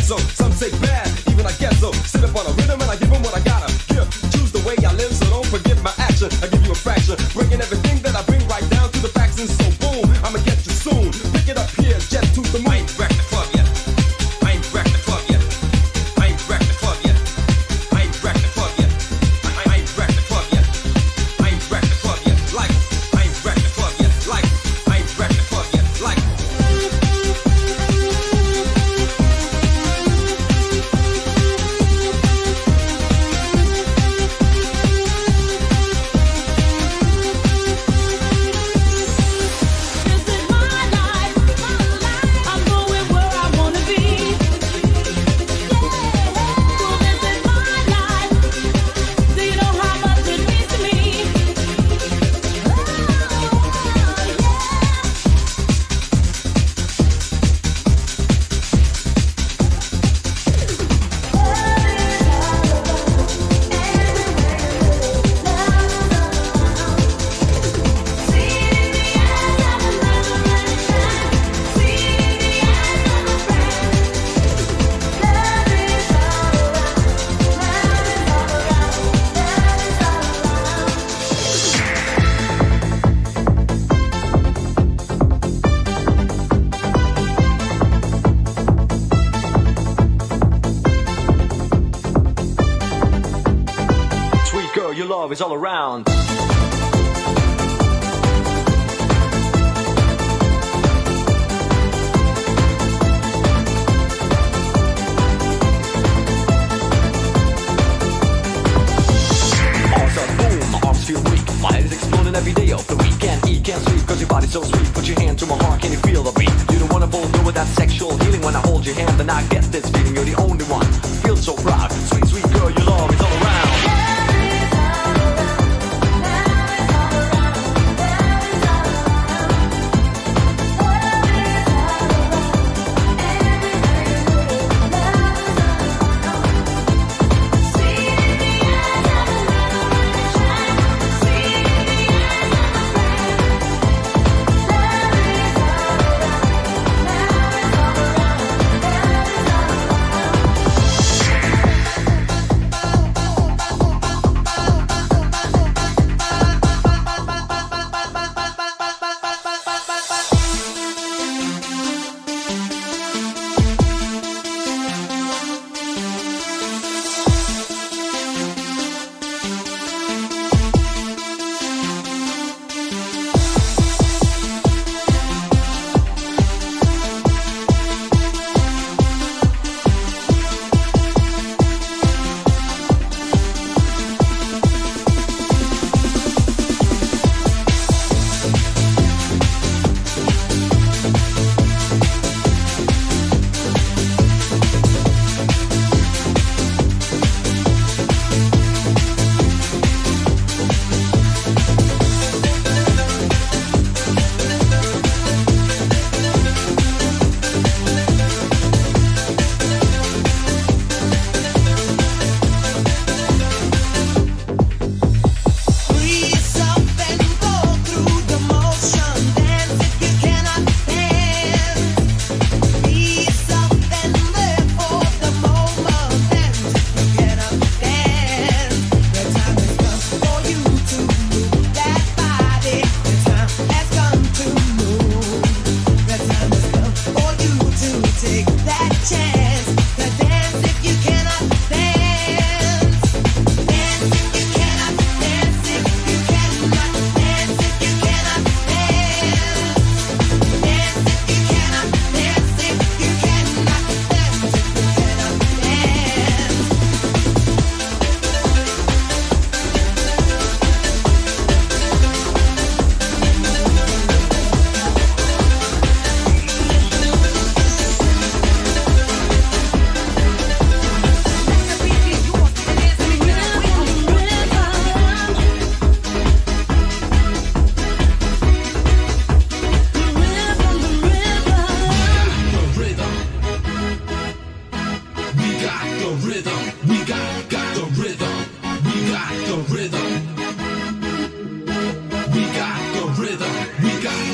so. Some say bad, even I guess so. Sit up on a rhythm and I give them what I gotta give. Choose the way I live, so don't forget my action. I give you a fraction, breaking everything that I bring right down to the facts. And so boom, I'ma get you soon. Pick it up here, jet to the moon. I ain't wrecked the club yet. I ain't wrecked the club yet. I ain't wrecked the club yet. I ain't wrecked the club yet. I ain't wrecked the club yet. I ain't wrecked the club yet. Like I ain't wrecked the club yet. Like I ain't wrecked the club yet. Like. Is all around. Every day of the week, can't eat, can't sleep, cause your body's so sweet. Put your hand to my heart, can you feel the beat? You don't wanna fulfill with that sexual healing. When I hold your hand, then I get this feeling. You're the only one, feel so proud. Sweet, sweet girl, your love is all around.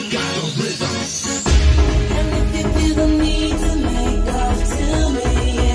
And if you feel the need to make love to me,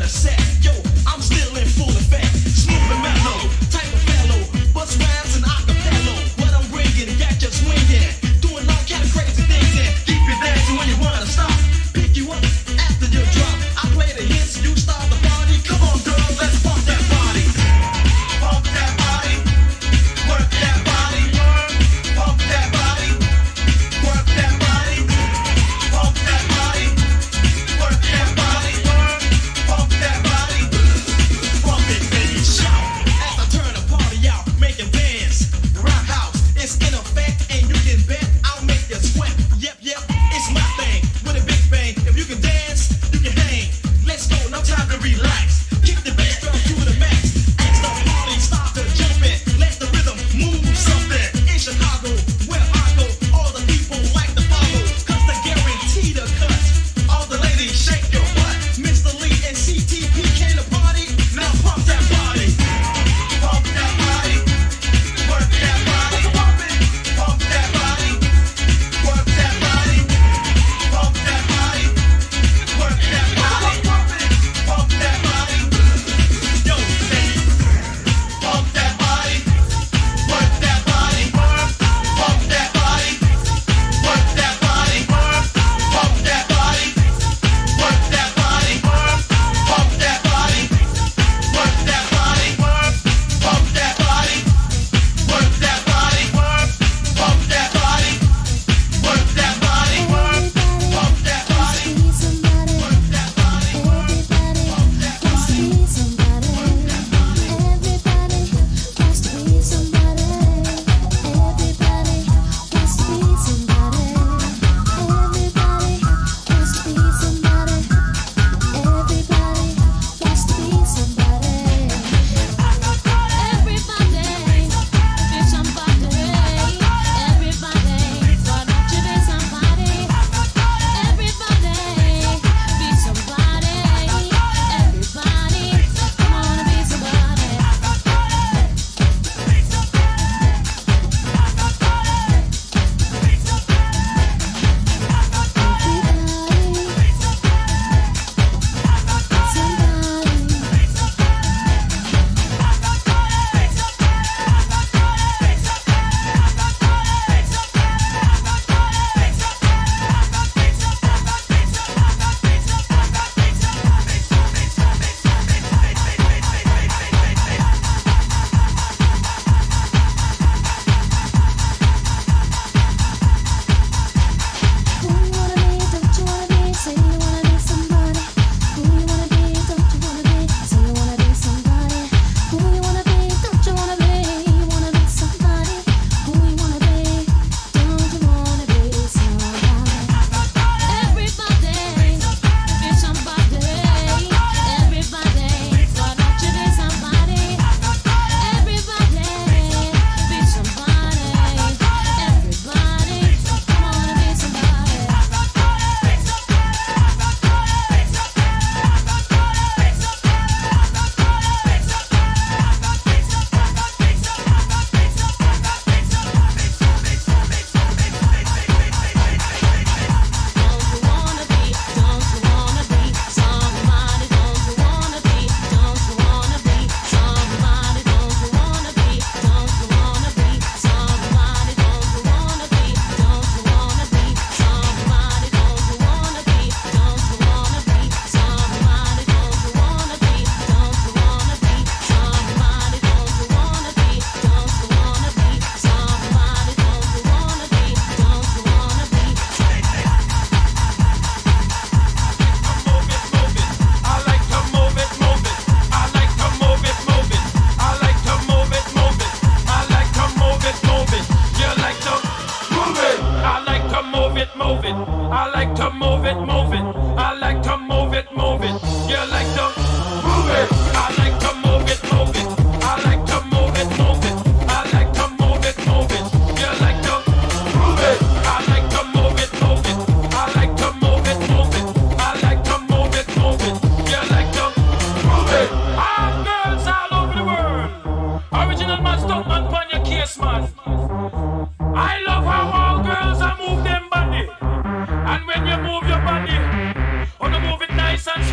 That body.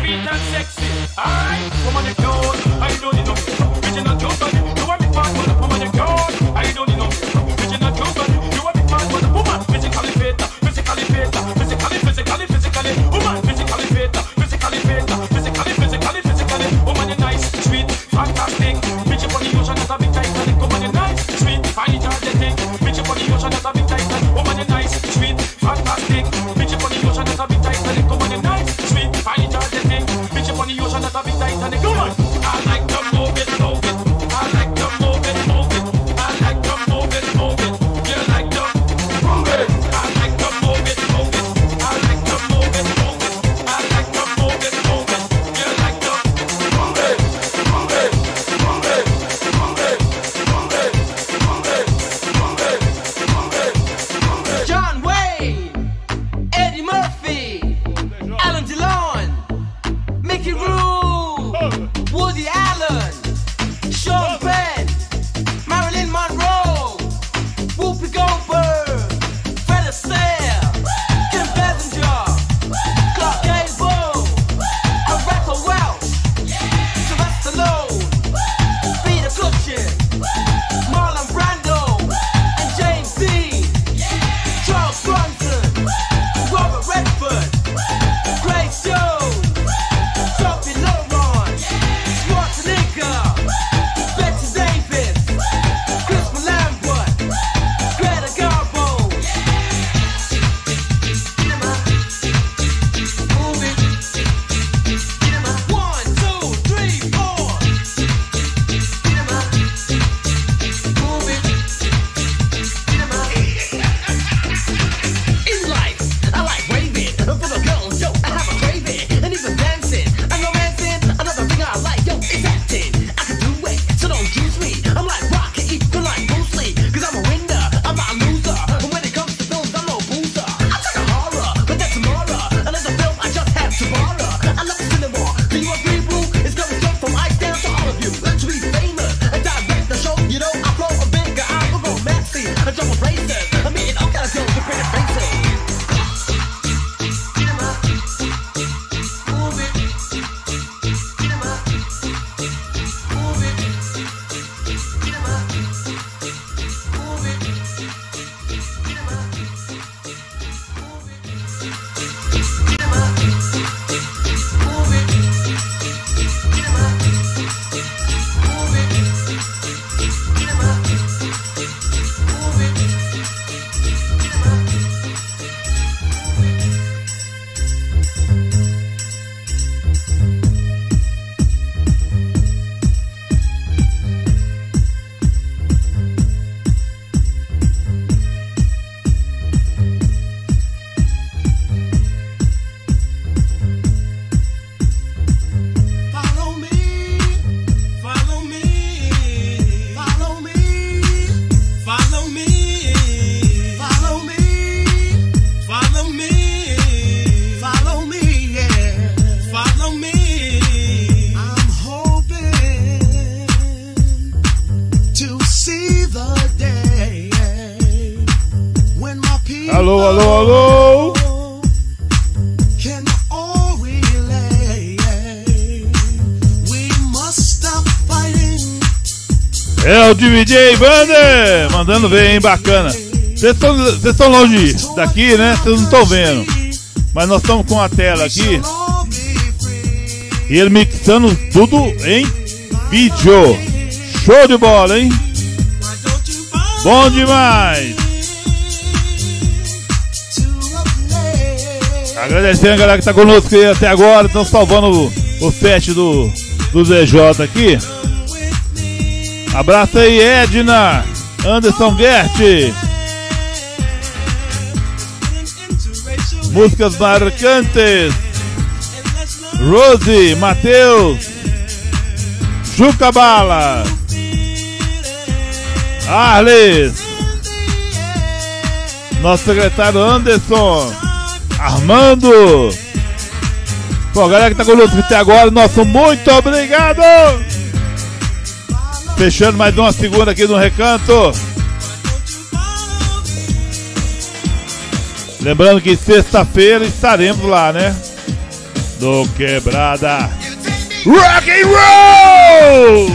sweet and sexy. Alright, woman you cute, I don't need no original cute body. You a big fat one, woman you cute, I don't need no original cute body. You a big fat one, woman physically fit, physically fit, physically, woman physically fit, physically fit, physically. Woman you nice, sweet, fantastic. Bitch up on the ocean, that's a big Titanic. Woman you nice, sweet, fine energetic. Bitch up on the ocean, that's a big Titanic. Woman you nice, sweet, fantastic. Bitch up on the ocean, that's a big Titanic. Woman you nice, sweet, fine energetic. Bitch up on the ocean, that's a big Titanic. Woman, I like to move it, move it. I like to move it, move it. I like to move it, move it. You like to move it. I like to move it, move it. I like to move it, move it. I like to move it, move it. You like to move it, move it, move it, move it, move it, move it, move it, move it, move it. John Wayne, Eddie Murphy, Alan DeLon, Mickey Rourke, Woody Allen, Sean Penn, Marilyn Monroe, Whoopi Goldberg, Fred Astaire, Kim Basinger, Clark Gable, Rebecca Welch, Sylvester Stallone, Peter Cushing, Marlon Brando, and James Dean, Charles Bronson, Robert Redford, Grace Jones, Sophie Loren, Schwarzenegger, Bette Davis, Chris Lambert, Greta Garbo. Move it. 1, 2, 3, 4. Move it. In life, I like raving for the girls, yo, I have a craving, and even dancing and romancing. Another thing I like, yo, is acting. I can do it, so don't choose me. I'm like Rocky, even like Bruce Lee, 'cause I'm a winner, I'm not a loser. But when it comes to films, I'm no boozer. I take a horror, but that's tomorrow. Another film I just have to borrow. I love cinema. Do you agree, boo? It's gonna jump from ice down to all of you. To be famous and direct the show, you know, I blow a bigger, I'm a romancy. I jump a racer, I'm meeting all kinds of girls with pretty faces. Move it. Move it. Alô, alô, alô. É o DJ Vander, mandando ver, hein, bacana. Vocês estão longe daqui, né? Vocês não estão vendo. Mas nós estamos com a tela aqui. E ele mixando tudo em vídeo. Show de bola, hein? Bom demais. Agradecendo a galera que tá conosco aí até agora. Estão salvando o set do DJ aqui. Abraço aí, Edna, Anderson Gert. Músicas marcantes. Rose, Matheus, Jucabala, Arles, nosso secretário Anderson, Armando. Pô, galera que tá conosco até agora, nosso muito obrigado. Fechando mais uma segunda aqui no Recanto. Lembrando que sexta-feira estaremos lá, né? do Quebrada. Rock and Roll!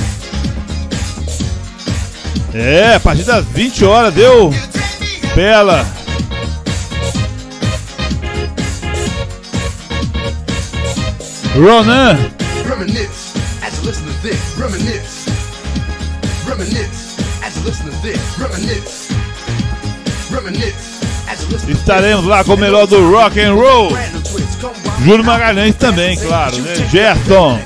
É, a partir das 20 horas deu bela. Ronan. Reminisce as you listen to this. Reminisce. Reminisce as you listen to this. Reminisce. Reminisce as you listen to this. Estaremos lá com o melhor do Rock and Roll. Júlio Magalhães também, claro, né? Gerson.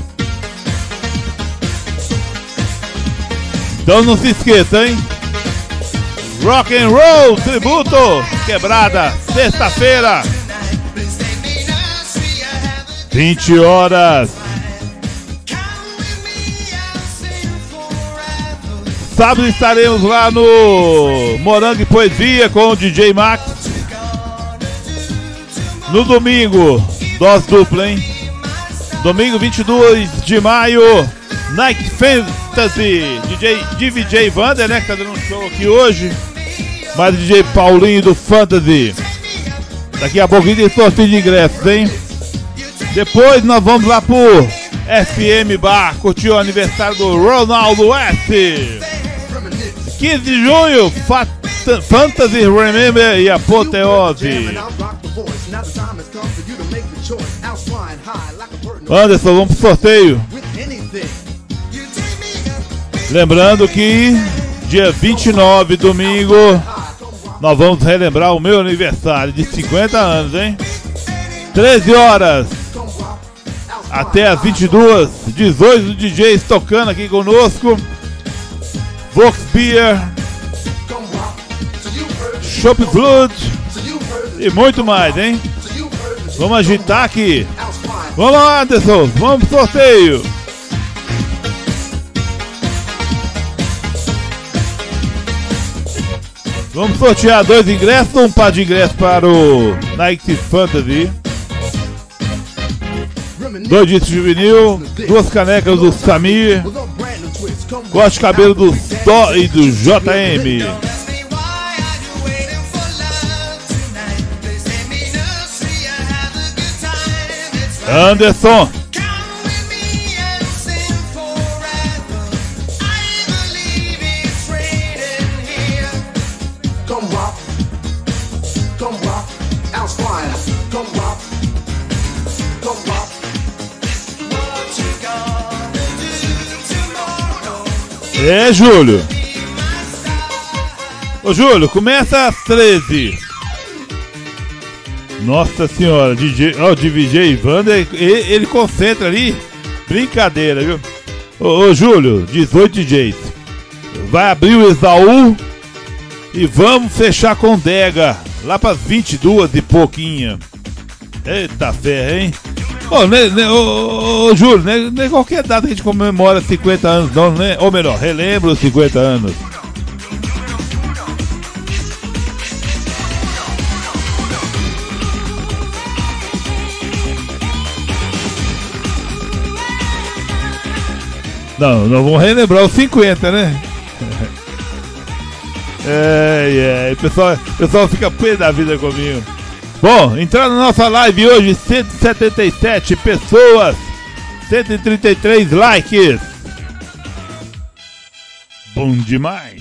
Então não se esqueça, hein? Rock and Roll Tributo Quebrada, sexta-feira, 20 horas. Sábado estaremos lá no Morango e Poesia com o DJ Max. No domingo, dose dupla, hein? Domingo 22 de maio, Night Fantasy, DJ Vander, né, que tá dando um show aqui hoje. Mas o DJ Paulinho do Fantasy. Daqui a pouquinho tem sorteio de ingressos, hein? Depois nós vamos lá pro FM Bar, curtir o aniversário do Ronaldo S. 15 de junho, Fantasy Remember e Apoteose. Anderson, vamos pro sorteio. Lembrando que dia 29, domingo, nós vamos relembrar o meu aniversário de 50 anos, hein? 13 horas até as 22, 18 DJs tocando aqui conosco. Vox Beer, Shop Blood e muito mais, hein? Vamos agitar aqui. Vamos lá, Anderson, vamos pro sorteio. Vamos sortear 2 ingressos, um par de ingressos para o Night Fantasy, 2 discos de vinil, 2 canecas do Samir, corte de cabelo do Dó e do JM. Anderson. É, Júlio. Ô, Júlio, começa às 13. Nossa senhora, o DJ Vander, ele concentra ali. Brincadeira, viu? Ô, Júlio, 18 DJs. Vai abrir o Exaú e vamos fechar com Dega. Lá pras 22 e pouquinho. Eita fé, hein? Ô, Júlio, não é qualquer data que a gente comemora 50 anos, não, né? Ou melhor, relembra os 50 anos. Não vamos relembrar os 50, né? O pessoal fica pé da vida comigo. Bom, entrando na nossa live hoje, 177 pessoas, 133 likes. Bom demais.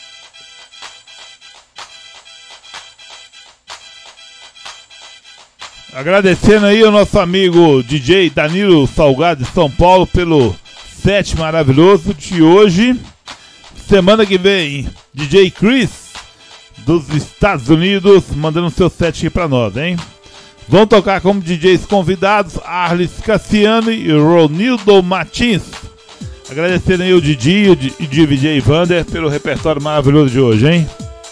Agradecendo aí ao nosso amigo DJ Danilo Salgado de São Paulo pelo set maravilhoso de hoje. Semana que vem, DJ Chris dos Estados Unidos mandando seu set aqui pra nós, hein? Vão tocar como DJs convidados Arlis Cassiano e Ronildo Martins. Agradecendo aí o Didi e o DJ Vander pelo repertório maravilhoso de hoje, hein?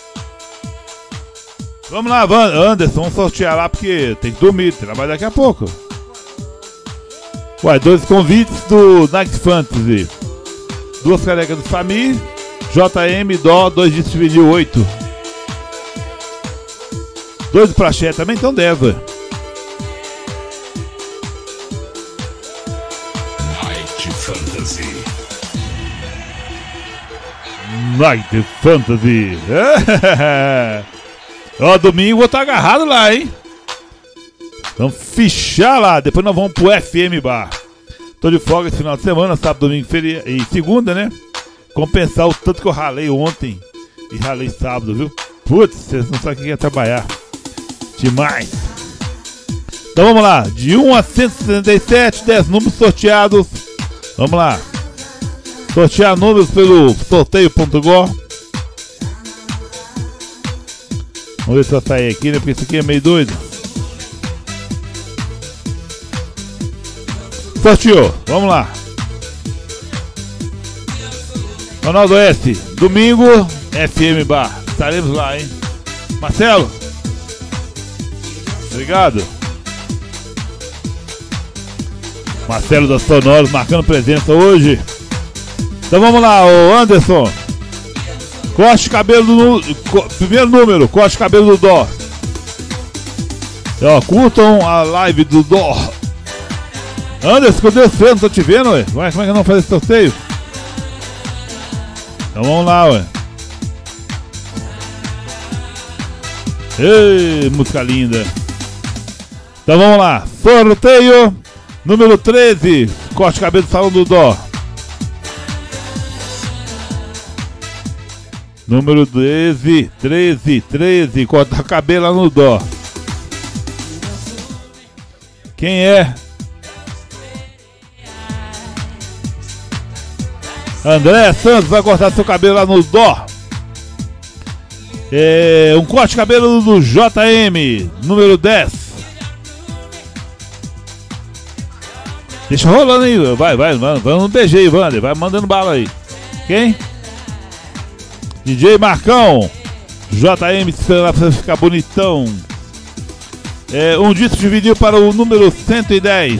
Vamos lá, Anderson, vamos sortear lá porque tem que dormir, trabalha daqui a pouco. Ué, 2 convites do Night Fantasy, 2 canecas do Samir, JM, Dó, 2 discos de vinil 8. 2 pra Xé também, então 10. Night Fantasy. Night Fantasy. Ó, domingo vou estar agarrado lá, hein? Vamos fichar lá. Depois nós vamos pro FM Bar. Tô de folga esse final de semana, sábado, domingo e segunda, né? Compensar o tanto que eu ralei ontem e ralei sábado, viu? Putz, vocês não sabem o que é trabalhar. Demais. Então vamos lá. De 1 a 167, 10 números sorteados. Vamos lá. Sortear números pelo sorteio.go. Vamos ver se vai sair aqui, né? Porque isso aqui é meio doido. Sorteou. Vamos lá. Ronaldo S. Domingo, FM Bar. Estaremos lá, hein? Marcelo. Obrigado. Marcelo da Sonoros marcando presença hoje. Então vamos lá, ô Anderson. Corte cabelo no... Primeiro número, corte cabelo do Dó. Ó, curtam a live do Dó. Anderson, cadê você? Não tô te vendo, ué. Como é que eu não faço esse sorteio? Então vamos lá, ué. Ei, música linda. Então vamos lá. Sorteio número 13. Corte cabelo do Salão do Dó. Número 13. Corta cabelo lá no Dó. Quem é? André Santos vai cortar seu cabelo lá no Dó. Um corte de cabelo do JM, número 10. Deixa rolando aí, vai, não beijei aí, Wander, vai mandando bala aí. Quem? DJ Marcão, JM, esperando pra você ficar bonitão. Um disco de vinil para o número 110.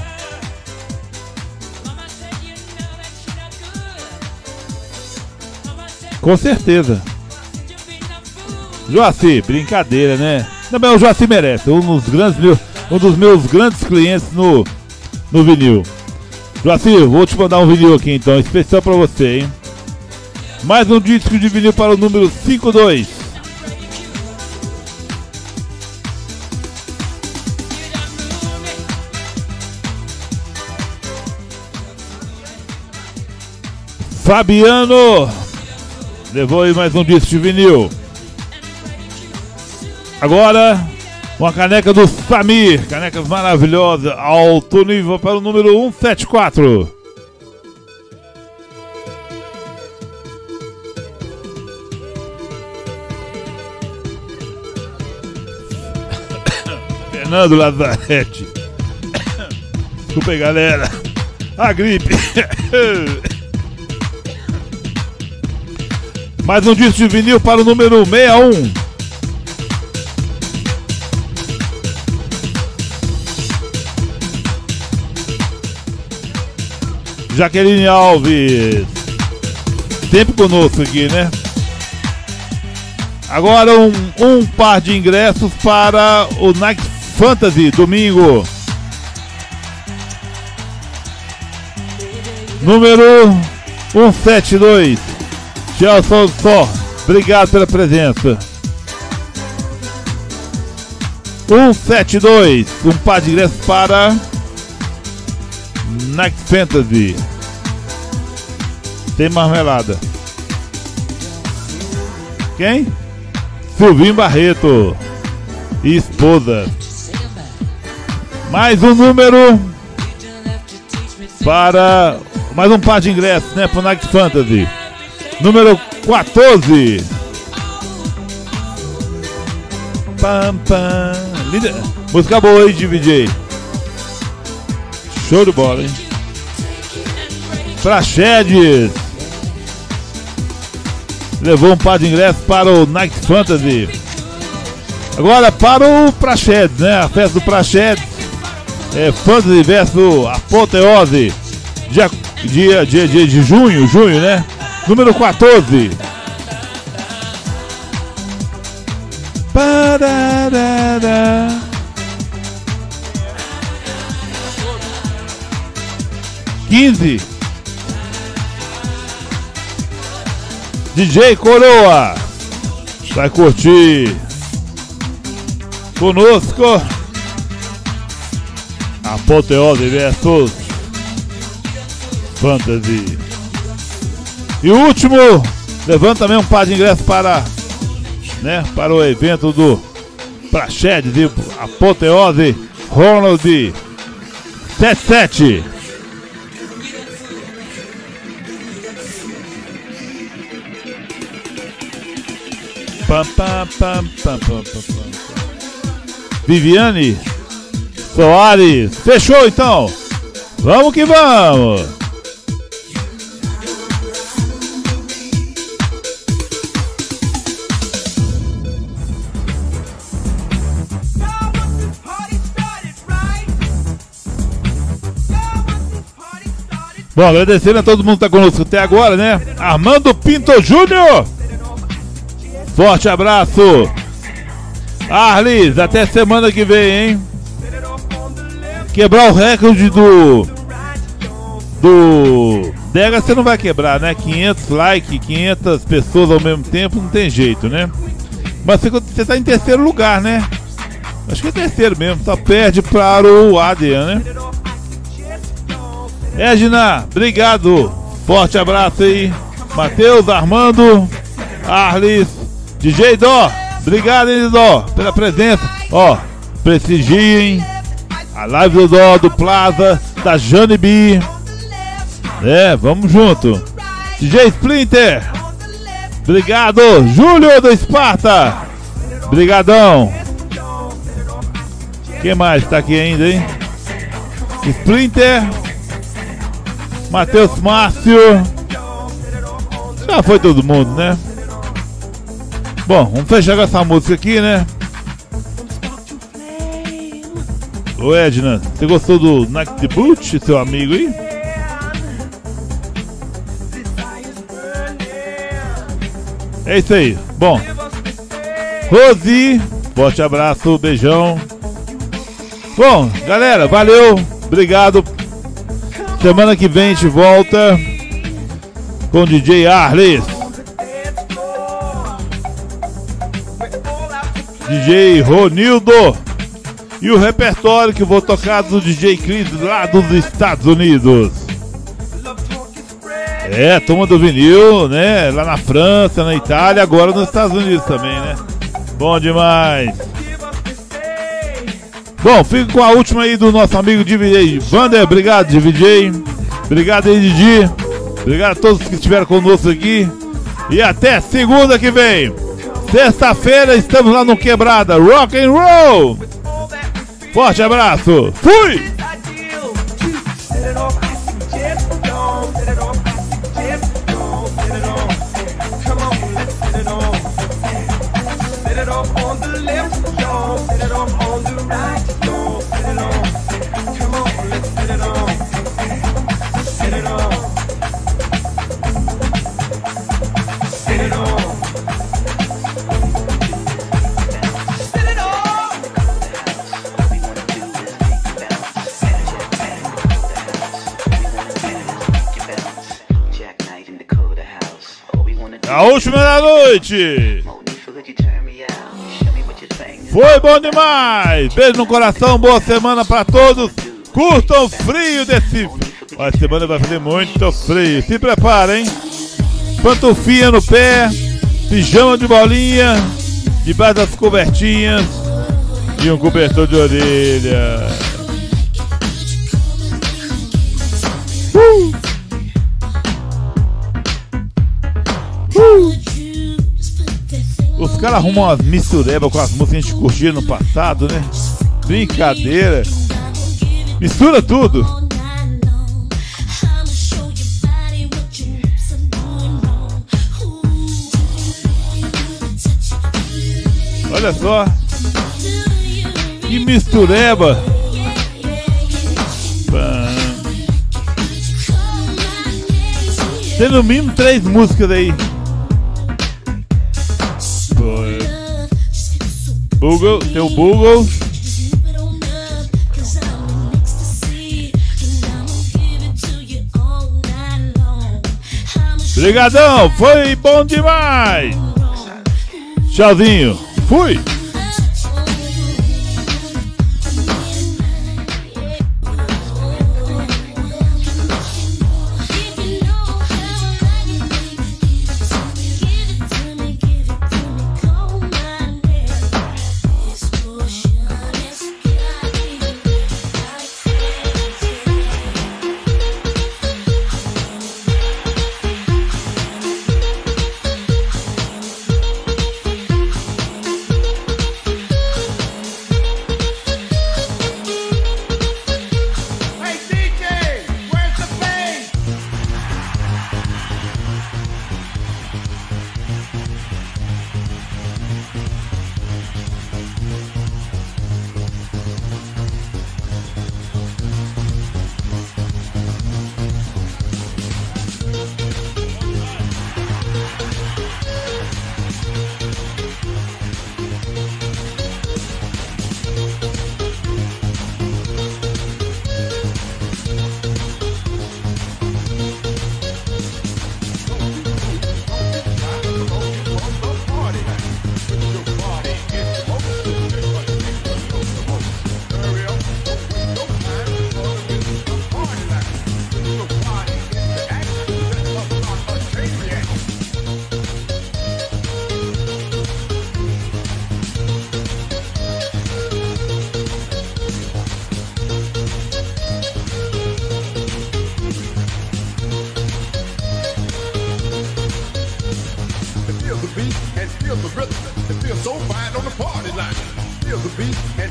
Com certeza. Joaci, brincadeira, né? Também o Joaci merece, um dos meus grandes clientes no vinil. Joaci, vou te mandar um vinil aqui então, especial pra você, hein? Mais um disco de vinil para o número 52. Fabiano levou aí mais um disco de vinil. Agora, uma caneca do Samir, canecas maravilhosas, alto nível para o número 174. Fernando Lazarete. Desculpa aí, galera. A gripe. Mais um disco de vinil para o número 61. Jaqueline Alves, sempre conosco aqui, né? Agora um par de ingressos para o Night Fantasy, domingo. Número 172. Tchau, só. Obrigado pela presença. 172. Um par de ingressos para Night Fantasy. Tem marmelada. Quem? Silvinho Barreto e esposa. Mais um número para mais um par de ingressos, né, pro Night Fantasy. Número 14. Pam, pam. Linda. Música boa aí de DJ. Show de bola, hein? Praxedes levou um par de ingressos para o Night Fantasy. Agora para o Praxedes, né? A festa do Praxedes. Fantasy versus Apoteose. Dia de junho, né? Número 14. Pararara. DJ Coroa vai curtir conosco Apoteose versus Fantasy. E o último, levando também um par de ingressos para o evento do Praxedes e Apoteose Ronald 77. Pam, pam, pam, pam, pam, pam. Viviane Soares, fechou então? Vamos que vamos! Bom, agradecendo a todo mundo que está conosco até agora, né? Armando Pinto Júnior, forte abraço. Arlis, até semana que vem, hein? Quebrar o recorde do Dega você não vai quebrar, né? 500 likes, 500 pessoas ao mesmo tempo, não tem jeito, né? Mas você tá em terceiro lugar, né? Acho que é terceiro mesmo, só perde para o Adrian, né? Edna, obrigado, forte abraço aí. Matheus, Armando, Arlis, DJ Dó, obrigado, hein, Dó, pela presença. Ó, prestigiem a live do Dó, do Plaza, da Jane B. Vamos junto. DJ Splinter, obrigado. Júlio do Esparta, brigadão. Quem mais tá aqui ainda, hein? Splinter, Matheus Márcio. Já foi todo mundo, né? Bom, vamos fechar com essa música aqui, né? Ô Edna, você gostou do Night the Boot, seu amigo aí? É isso aí. Bom, Rosi, forte abraço, beijão. Bom, galera, valeu, obrigado. Semana que vem a gente volta com o DJ Arlis, DJ Ronildo e o repertório que eu vou tocar do DJ Chris lá dos Estados Unidos. Turma do vinil, né? Lá na França, na Itália, agora nos Estados Unidos também, né? Bom demais. Bom, fico com a última aí do nosso amigo DJ Vander. Obrigado, DJ. Obrigado aí, Didi. Obrigado a todos que estiveram conosco aqui. E até segunda que vem. Sexta-feira estamos lá no Quebrada Rock and Roll. Forte abraço. Fui! A última da noite. Foi bom demais. Beijo no coração, boa semana pra todos. Curtam o frio desse... Ó, essa semana vai fazer muito frio. Se preparem. Pantufinha no pé, pijama de bolinha, debaixo das cobertinhas e um cobertor de orelha. Os caras arrumam umas misturebas com as músicas que a gente curtia no passado, né? Brincadeira. Mistura tudo. Olha só. Que mistureba. Tem no mínimo 3 músicas aí. Google, tem o Google. Obrigadão, foi bom demais. Tchauzinho, fui.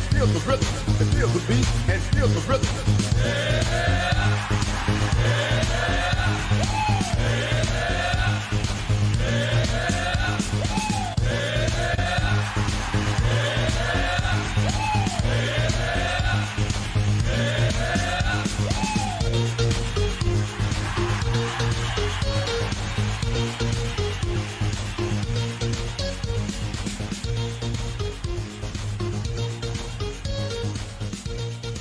feel the rhythm, and feel the beat, and feel the rhythm.